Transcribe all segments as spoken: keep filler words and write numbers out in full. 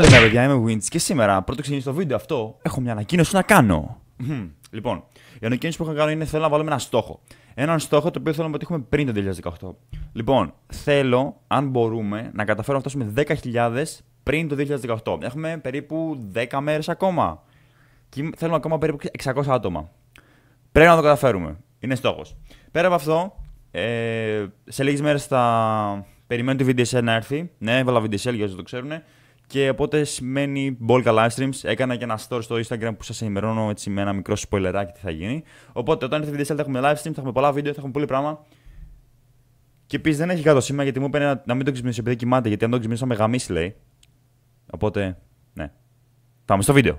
Καλημέρα, παιδιά, είμαι ο Winch και σήμερα, πρώτο ξεκινήσω το βίντεο αυτό, έχω μια ανακοίνωση να κάνω. Λοιπόν, η ανακοίνωση που έχω κάνει είναι θέλω να βάλουμε ένα στόχο. Έναν στόχο το οποίο θέλω να πετύχουμε πριν το δύο χιλιάδες δεκαοκτώ. Λοιπόν, θέλω, αν μπορούμε, να καταφέρουμε να φτάσουμε δέκα χιλιάδες πριν το δύο χιλιάδες δεκαοκτώ. Έχουμε περίπου δέκα μέρες ακόμα. Και θέλουμε ακόμα περίπου εξακόσια άτομα. Πρέπει να το καταφέρουμε. Είναι στόχος. Πέρα από αυτό, ε, σε λίγες μέρες θα περιμένω τη βι ντι ες ελ να έρθει. Ναι, έβαλα βι ντι ες ελ για όσοι το ξέρουν. Και οπότε σημαίνει μπόλικα live streams. Έκανα και ένα story στο Instagram που σας ενημερώνω έτσι με ένα μικρό spoilerάκι τι θα γίνει. Οπότε όταν έρθει η βι ντι ες ελ θα έχουμε live stream, θα έχουμε πολλά βίντεο, θα έχουμε πολύ πράγμα. Και επίσης δεν έχει κάτω σήμερα γιατί μου είπε να, να μην το ξυπνήσω επειδή κοιμάται. Γιατί αν το ξυπνήσω θα με γαμίσει λέει. Οπότε, ναι. Πάμε στο βίντεο.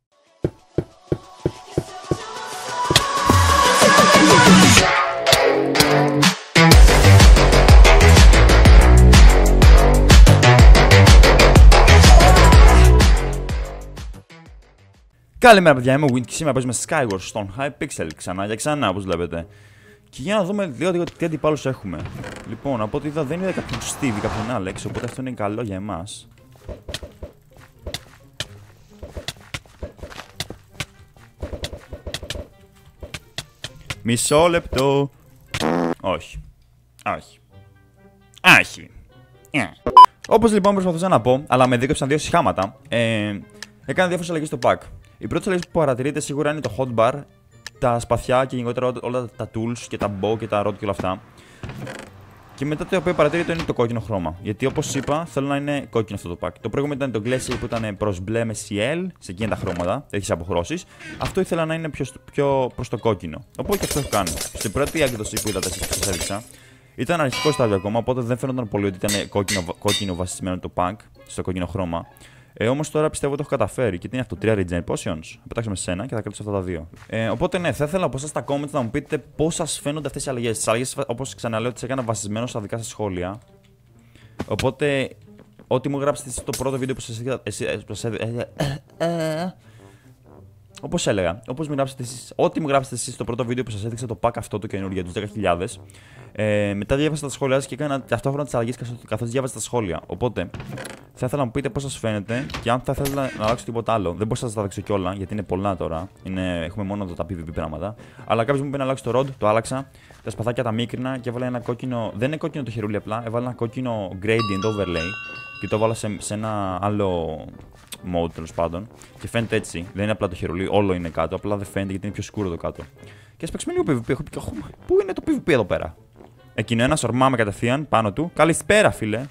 Καλημέρα παιδιά, είμαι ο Wind και σήμερα παίζουμε Skyward στον Hypixel ξανά για ξανά όπως βλέπετε. Και για να δούμε λίγο τι αντιπάλους έχουμε. Λοιπόν, από ό,τι είδα δεν είδα κάποιον Steve ή κάποιον Alex, οπότε αυτό είναι καλό για εμάς. Μισό λεπτό. Όχι. Όχι. Όχι. Yeah. Όπως λοιπόν προσπαθούσα να πω, αλλά με δίκαψαν δύο συχάματα, ε, έκανα διάφορες αλλαγές στο pack. Η πρώτη αλλαγή που παρατηρείτε σίγουρα είναι το hotbar, τα σπαθιά και γενικότερα όλα τα tools και τα bow και τα rod και όλα αυτά. Και μετά το οποίο παρατηρείτε είναι το κόκκινο χρώμα. Γιατί όπως είπα θέλω να είναι κόκκινο αυτό το pack. Το προηγούμενο ήταν το glacier που ήταν προς μπλε με σι ελ, σε εκείνα τα χρώματα, έχεις αποχρώσεις. Αυτό ήθελα να είναι πιο, πιο προς το κόκκινο. Οπότε και αυτό έχω κάνει. Στην πρώτη έκδοση που είδατε εσείς που σας έδειξα, ήταν αρχικό στάδιο ακόμα, οπότε δεν φαίνονταν πολύ ότι ήταν κόκκινο, κόκκινο βασισμένο το pack, στο κόκκινο χρώμα. Ε, όμως τώρα πιστεύω ότι το έχω καταφέρει. Και τι είναι αυτό, τρία regen potions. Θα πετάξουμε σε ένα και θα κρατήσω αυτά τα δύο. Ε, οπότε ναι, θα ήθελα από εσάς στα comments να μου πείτε πώς σας φαίνονται αυτές οι αλλαγές. Τις αλλαγές, όπως ξαναλέω, τις έκανα βασισμένο στα δικά σας σχόλια. Οπότε, ό,τι μου γράψετε στο πρώτο βίντεο που σας έδειξα. Όπως έλεγα, όπως μου γράψετε εσείς, ό,τι μου γράψετε εσείς στο πρώτο βίντεο που σας έδειξα το pack αυτό το καινούργιο για τους δέκα χιλιάδες. Ε, μετά διάβασα τα σχόλια σας και έκανα ταυτόχρονα τις αλλαγές καθώς διάβασα τα σχόλια. Οπότε, θα ήθελα να μου πείτε πώς σας φαίνεται και αν θα ήθελα να αλλάξω τίποτα άλλο. Δεν μπορώ να σας τα δείξω κιόλα γιατί είναι πολλά τώρα. Είναι, έχουμε μόνο εδώ τα πι βι πι πράγματα. Αλλά κάποιος μου είπε να αλλάξω το rod, το άλλαξα. Τα σπαθάκια τα μίκρινα και έβαλα ένα κόκκινο. Δεν είναι κόκκινο το χερούλι απλά, έβαλα ένα κόκκινο gradient overlay και το έβαλα σε, σε ένα άλλο mode τέλος πάντων. Και φαίνεται έτσι. Δεν είναι απλά το χερούλι, όλο είναι κάτω. Απλά δεν φαίνεται γιατί είναι πιο σκούρο το κάτω. Και ας παίξουμε λίγο πι βι πι. Έχω, έχω, πού είναι το πι βι πι εδώ πέρα? Εκείνο ένα ορμάμε κατευθείαν πάνω του. Καλησπέρα, φίλε.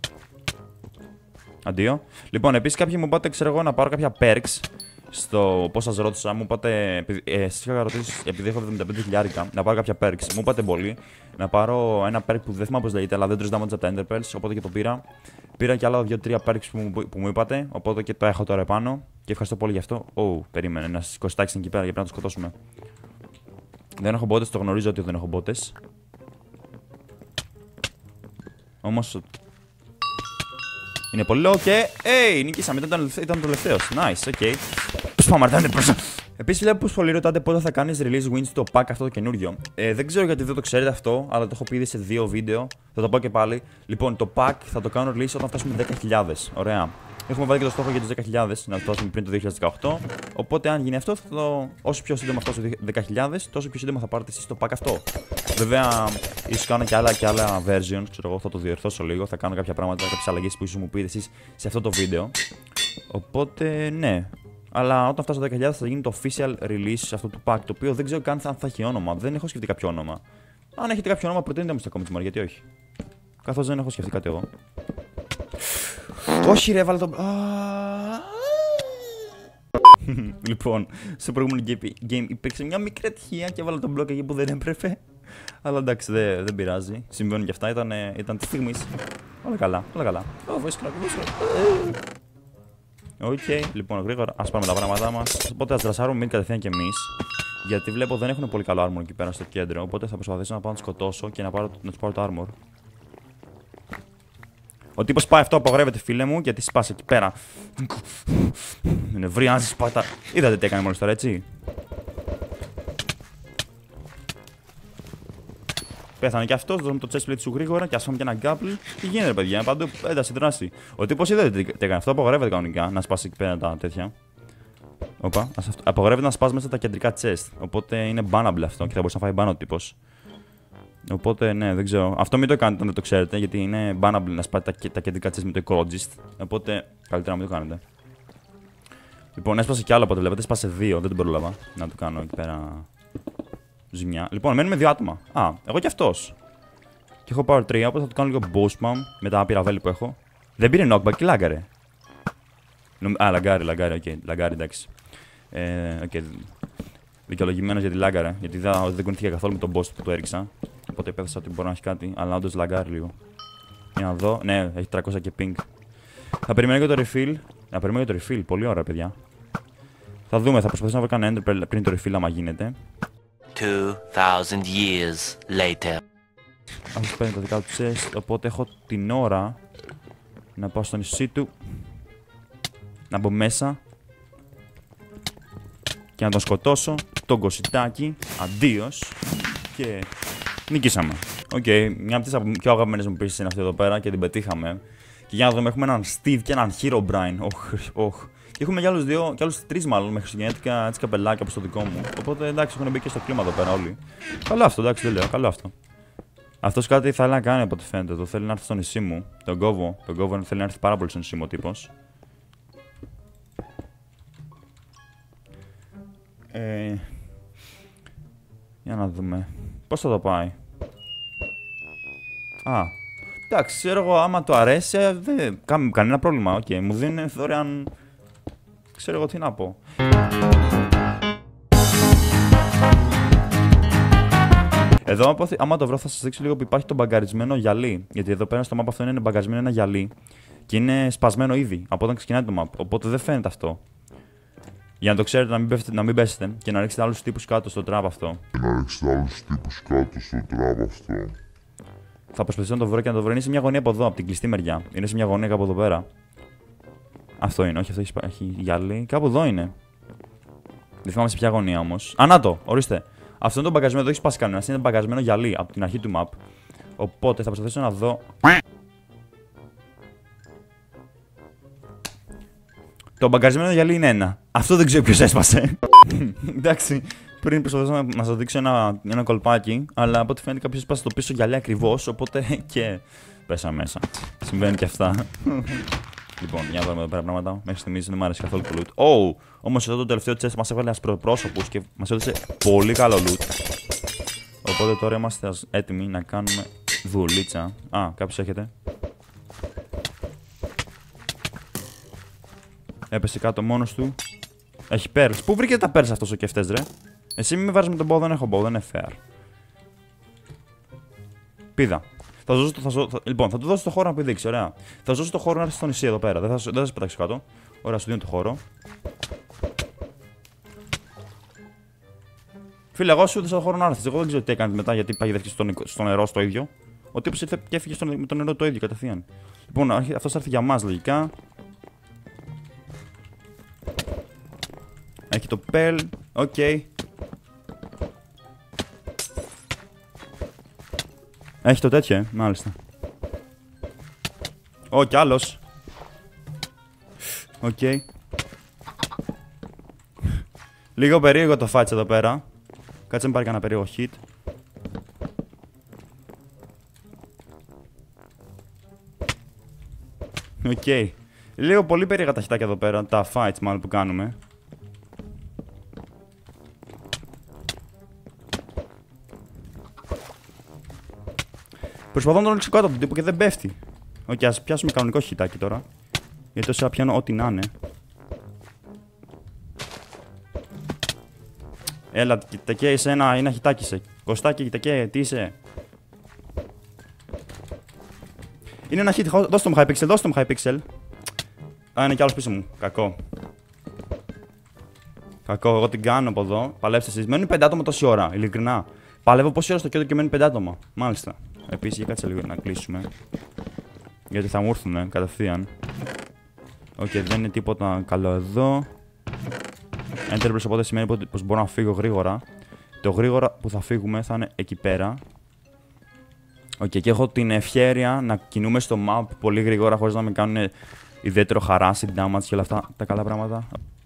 Αντίο. Λοιπόν, επίσης κάποιοι μου είπατε, ξέρω εγώ, να πάρω κάποια perks. Στο πώς σας ρώτησα, μου είπατε. Ε, σας είχα ρωτήσει, επειδή έχω εβδομήντα πέντε χιλιάρικα, να πάρω κάποια perks. Μου είπατε πολύ να πάρω ένα perk που δεν θυμάμαι πώς λέγεται, αλλά δεν τρως damage από τα Enderpearls, οπότε και το πήρα. Πήρα και άλλα δύο τρία perks που μου, που μου είπατε, οπότε και το έχω τώρα επάνω. Και ευχαριστώ πολύ γι' αυτό. Ω, oh, περίμενε, ένα εικοσιτάκι εκεί πέρα για να το σκοτώσουμε. Δεν έχω μπότες, το γνωρίζω ότι δεν έχω μπότες. Όμως. Είναι πολύ low και. Hey, νικήσαμε. Ήταν, ήταν το τελευταίο. Nice, ok. Πώς πάμε, αρτάνε προς. Επίσης, βλέπω πως πολλοί ρωτάτε πότε θα κάνεις release wins στο pack αυτό το καινούριο. Ε, δεν ξέρω γιατί δεν το ξέρετε αυτό, αλλά το έχω πει ήδη σε δύο βίντεο. Θα το πω και πάλι. Λοιπόν, το pack θα το κάνω release όταν φτάσουμε δέκα χιλιάδες. Ωραία. Έχουμε βάλει και το στόχο για τους δέκα χιλιάδες να το φτάσουμε πριν το δύο χιλιάδες δεκαοκτώ. Οπότε, αν γίνει αυτό, θα το... όσο πιο σύντομα φτάσω στους δέκα χιλιάδες, τόσο πιο σύντομα θα πάρετε εσείς το pack αυτό. Βέβαια, ίσως κάνω και άλλα, και άλλα versions, ξέρω εγώ, θα το διορθώσω λίγο. Θα κάνω κάποια πράγματα, κάποιες αλλαγές που ίσως μου πείτε εσείς σε αυτό το βίντεο. Οπότε, ναι. Αλλά όταν φτάσω δέκα χιλιάδες θα γίνει το official release αυτού του pack. Το οποίο δεν ξέρω καν αν θα έχει όνομα. Δεν έχω σκεφτεί κάποιο όνομα. Αν έχετε κάποιο όνομα, προτείνετε μου στα comments μου, γιατί όχι. Καθώς δεν έχω σκεφτεί κάτι εγώ. Όχι, ρε, βάλε το. Λοιπόν, στο προηγούμενο game υπήρξε μια μικρή ατυχία και έβαλα τον μπλοκ εκεί που δεν έπρεπε. Αλλά εντάξει, δεν, δεν πειράζει. Συμβαίνουν και αυτά. Ήταν, ήταν τη στιγμή. Όλα καλά, όλα καλά. Ω, voice crack, voice crack. Οκ, okay, λοιπόν, γρήγορα ας πάμε τα πράγματά μας. Οπότε ας δρασάρουμε μην κατευθείαν κι εμείς. Γιατί βλέπω δεν έχουν πολύ καλό armor εκεί πέρα στο κέντρο. Οπότε θα προσπαθήσω να πάω να τους σκοτώσω και να, πάρω, να τους πάρω το armor. Ο τύπος πάει αυτό, απαγορεύεται φίλε μου, γιατί σπάσε εκεί πέρα. Με νευρίαζε, σπάτα. Είδατε τι έκανε μόλις τώρα, έτσι. Πέθανε και αυτό, δώσαμε το chestplate σου γρήγορα και άσφαμε και ένα γκάπλ. Τι γίνεται, παιδιά, παντού ένταση δράση. Ο τύπος είδε τι έκανε αυτό, απογορεύεται κανονικά να σπάσει εκεί πέρα τα τέτοια. Όπα, απογορεύεται να σπάσει μέσα τα κεντρικά chest. Οπότε είναι bannable αυτό και θα μπορούσε να φάει ban ο τύπος. Οπότε ναι, δεν ξέρω. Αυτό μην το κάνετε αν δεν το ξέρετε, γιατί είναι bannable να σπάτε τα, τα κεντρικά chest με το ecologist. Οπότε καλύτερα να μην το κάνετε. Λοιπόν, έσπασε κι άλλο από ό,τι βλέπετε. Έσπασε δύο, δεν την πρόλαβα να το κάνω εκεί πέρα ζημιά. Λοιπόν, μένουμε δύο άτομα. Α, εγώ κι αυτός. Και έχω power τρία, οπότε θα το κάνω λίγο boost spam με τα άπειρα βέλη που έχω. Δεν πήρε knockback και λάγκαρε. Α, λαγκάρι, λαγκάρι, οκ. Okay. Λαγκάρι, εντάξει. Ε, okay. Δικαιολογημένος γιατί λάγκαρε. Γιατί δεν, δεν κουνηθήκα καθόλου με τον boss που το έριξα. Οπότε πέθασα ότι μπορεί να έχει κάτι, αλλά όντως λαγκάρι λίγο. Για να δω. Ναι, έχει τριακόσια και ping. Θα περιμένω και το refill. Να περιμένω και το refill. Πολύ ωραία, παιδιά. Θα δούμε, θα προσπαθήσω να βρω κανένα ender πριν το refill άμα γίνεται. two thousand years later. Αυτός παίρνει τα δικά του chest, οπότε έχω την ώρα να πάω στο νησί του. Να μπω μέσα. Και να τον σκοτώσω. Τον κοσιτάκι. Αντίος. Και νικήσαμε. Οκ, okay, μια από τις πιο αγαπημένες μου πίστες είναι αυτή εδώ πέρα και την πετύχαμε. Και για να δούμε, έχουμε έναν Steve και έναν Herobrine. Οχ, οχ. Και έχουμε κι άλλους δύο, κι άλλους τρεις μάλλον με χριστουγεννιάτικα έτσι καπελάκια όπως το δικό μου. Οπότε εντάξει, έχουν μπει και στο κλίμα εδώ πέρα όλοι. Καλό αυτό, εντάξει, δεν λέω, καλό αυτό. Αυτός κάτι θα ήθελα να κάνει από ό,τι φαίνεται. Το θέλει να έρθει στο νησί μου. Τον κόβω. Τον κόβω, θέλει να έρθει πάρα πολύ στο νησί μου ο τύπος. Ε, για να δούμε. Πώς θα το πάει. Α, εντάξει, ξέρω εγώ, άμα το αρέσει, δεν κάνει κανένα πρόβλημα. Οκ, okay, μου δίνει δωρεάν. Ξέρω εγώ τι να πω. Εδώ, άμα το βρω, θα σας δείξω λίγο που υπάρχει το μπαγκαρισμένο γυαλί. Γιατί εδώ πέρα στο map αυτό είναι μπαγκαρισμένο ένα γυαλί. Και είναι σπασμένο ήδη από όταν ξεκινάει το map. Οπότε δεν φαίνεται αυτό. Για να το ξέρετε, να μην, πέφτετε, να μην πέσετε και να ρίξετε άλλους τύπους κάτω στο τραπ αυτό. Και να ρίξετε άλλους τύπους κάτω στο τραπ αυτό. Θα προσπαθήσω να το βρω και να το βρω. Είναι σε μια γωνία από εδώ, από την κλειστή μεριά. Είναι σε μια γωνία κάπου εδώ πέρα. Αυτό είναι, όχι, αυτό έχει, έχει γυαλί. Κάπου εδώ είναι. Δεν θυμάμαι σε ποια γωνία όμως. Α, να το, ορίστε. Αυτό είναι το μπαγκασμένο, δεν έχει σπάσει κανένα. Είναι μπαγκασμένο γυαλί από την αρχή του map. Οπότε θα προσπαθήσω να δω. Το μπαγκαρισμένο γυαλί είναι ένα. Αυτό δεν ξέρω ποιος έσπασε. Εντάξει, πριν προσπαθήσω να, να σας δείξω ένα, ένα κολπάκι, αλλά από ό,τι φαίνεται κάποιος έσπασε το πίσω γυαλί ακριβώς, οπότε και πέσα μέσα. Συμβαίνει και αυτά. Λοιπόν, για να δούμε εδώ πέρα πράγματα. Μέχρι στιγμής δεν μου άρεσε καθόλου το loot. Oh, όμως εδώ το τελευταίο chest μας έβαλε ασπροπρόσωπους και μας έδωσε πολύ καλό loot. Οπότε τώρα είμαστε έτοιμοι να κάνουμε δουλίτσα. Α, κάποιος έχετε. Έπεσε κάτω μόνος του. Έχει pearls. Πού βρήκε τα pearls αυτός ο κεφτές, ρε. Εσύ μην με βάζεις με τον bow, δεν έχω bow, δεν είναι fair. Πίδα. Θα δώσω, θα, θα, λοιπόν, θα του δώσω το χώρο να πηδήξει, ωραία. Θα σου δώσω το χώρο να έρθει στο νησί εδώ πέρα. Δεν θα, δεν θα σε πετάξω κάτω. Ωραία, σου δίνω το χώρο. Φίλε, εγώ σου έδωσα το χώρο να έρθει. Εγώ δεν ξέρω τι έκανε μετά γιατί παγιδεύτηκε στο, στο νερό στο ίδιο. Ο τύπος ήρθε και έφυγε στο, με το νερό το ίδιο κατευθείαν. Λοιπόν, αυτό θα έρθει για μας λογικά. Έχει το pearl, οκ. Okay. Έχει το τέτοιο, ε, μάλιστα. Ω, κι άλλος. Οκ. Okay. Λίγο περίεργο το φάτς εδώ πέρα. Κάτσε με πάρει κανένα περίεργο hit. Οκ. Okay. Λίγο πολύ περίεργα τα χιτάκια εδώ πέρα, τα fights μάλλον που κάνουμε. Προσπαθώ να τον ρίξω κάτω από τον τύπο και δεν πέφτει. Οκ, okay, ας πιάσουμε κανονικό χιτάκι τώρα. Γιατί τόσο θα πιάνω ό,τι να είναι. Έλα, κοιτακέ, είσαι ένα, ένα χιτάκι είσαι. Κωστάκι, κοιτακέ, τι είσαι. Είναι ένα hit, δώστε μου Hypixel, δώστε μου Hypixel. Α, είναι κι άλλος πίσω μου, κακό. Κακό, εγώ την κάνω από εδώ. Παλέψτε εσείς. Μένουν πέντε άτομα τόση ώρα, ειλικρινά. Παλεύω πόση ώρα στο κέντρο και μένουν πέντε άτομα. Μάλιστα. Επίσης, για κάτσε λίγο να κλείσουμε. Γιατί θα μου έρθουνε κατευθείαν. Οκ, okay, δεν είναι τίποτα καλό εδώ. Enterprise, οπότε σημαίνει πως μπορώ να φύγω γρήγορα. Το γρήγορα που θα φύγουμε θα είναι εκεί πέρα. Οκ, okay, και έχω την ευχέρεια να κινούμε στο map πολύ γρήγορα χωρίς να με κάνουν ιδιαίτερο χαράσι, damage και όλα αυτά τα καλά πράγματα.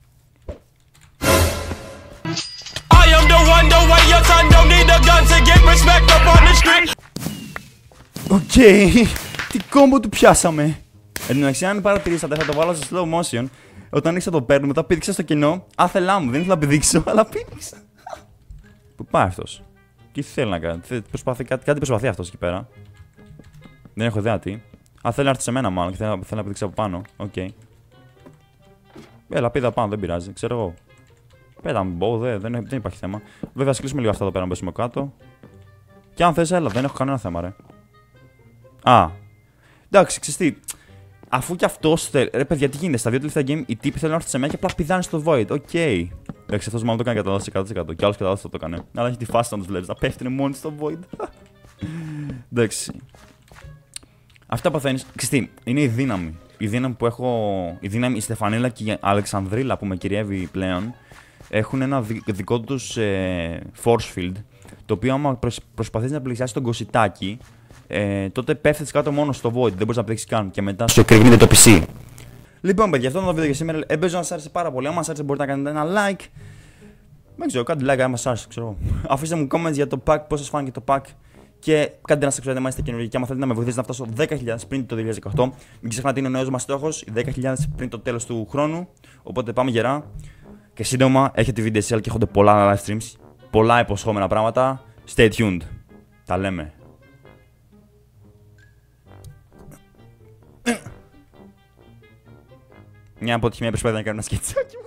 Οκ, τι κόμπο του πιάσαμε. Εν τω μεταξύ, αν παρατηρήσατε, θα το βάλω σε slow motion. Όταν ήξερα το παίρνω, μετά πήδηξα στο κοινό. Άθελά μου, δεν ήθελα να πηδήξω, αλλά πήδηξα. Πού πάει αυτός? Τι θέλει να κάνει? Προσπαθεί, κάτι, κάτι προσπαθεί αυτός εκεί πέρα. Δεν έχω ιδέα τι. Α, θέλει να έρθει σε μένα μάλλον και θέλει, θέλει να πηδήξει από πάνω. Οκ. Okay. Έλα, πήδα πάνω, δεν πειράζει, ξέρω εγώ. Πέτα με μπω, δεν, δεν, δεν υπάρχει θέμα. Βέβαια, ας κλείσουμε λίγο αυτά εδώ πέρα να πέσουμε κάτω. Και αν θες, έλα, δεν έχω κανένα θέμα, ρε. Α. Εντάξει, ξέρεις τι. Αφού κι αυτό θέλει. Ρε παιδιά, τι γίνεται? Στα δύο τελευταία game οι τύποι θέλουν να έρθουν σε μένα και απλά πηδάνε στο void. Οκ. Okay. Εντάξει, αυτό μάλλον το έκανε κατά εκατό τοις εκατό. Κι άλλο κατά το έκανε. Αλλά έχει τη φάση να του βλέπει. Να πέφτουν μόνοι στο void. Εντάξει. Αυτά παθαίνει. Ξέρεις τι, είναι η δύναμη. Η δύναμη που έχω. Η δύναμη, η Στεφανίλα και η Αλεξανδρίλα που με κυριεύει πλέον έχουν ένα δικό του ε, force field. Το οποίο άμα προσπαθεί να πλησιάσει τον κοσιτάκι. Ε, τότε πέφτεις κάτω μόνο στο void, δεν μπορείς να πετύχεις καν και μετά σου εκρήγνεται το πι σι. Λοιπόν παιδιά, αυτό είναι το βίντεο για σήμερα. Ελπίζω να σας άρεσε πάρα πολύ. Αν σας άρεσε μπορείτε να κάνετε ένα like. Δεν ξέρω, κάντε like αν σας άρεσε, ξέρω. Αφήστε μου comments για το pack, πώς σας φάνηκε το pack. Και κάντε να subscribe αν είστε καινούργοι. Και άμα θέλετε να με βοηθήσετε να φτάσω δέκα χιλιάδες πριν το δύο χιλιάδες δεκαοκτώ. Μην ξεχνάτε, είναι ο νέος μας στόχος, οι δέκα χιλιάδες πριν το τέλος του χρόνου. Οπότε πάμε γερά. Και σύντομα έχετε βίντεο και έχονται πολλά live streams. Πολλά υποσχόμενα πράγματα. Stay tuned. Τα λέμε. Μια αποτυχημένη προσπάθεια να κάνω ένα σκετσάκι μου.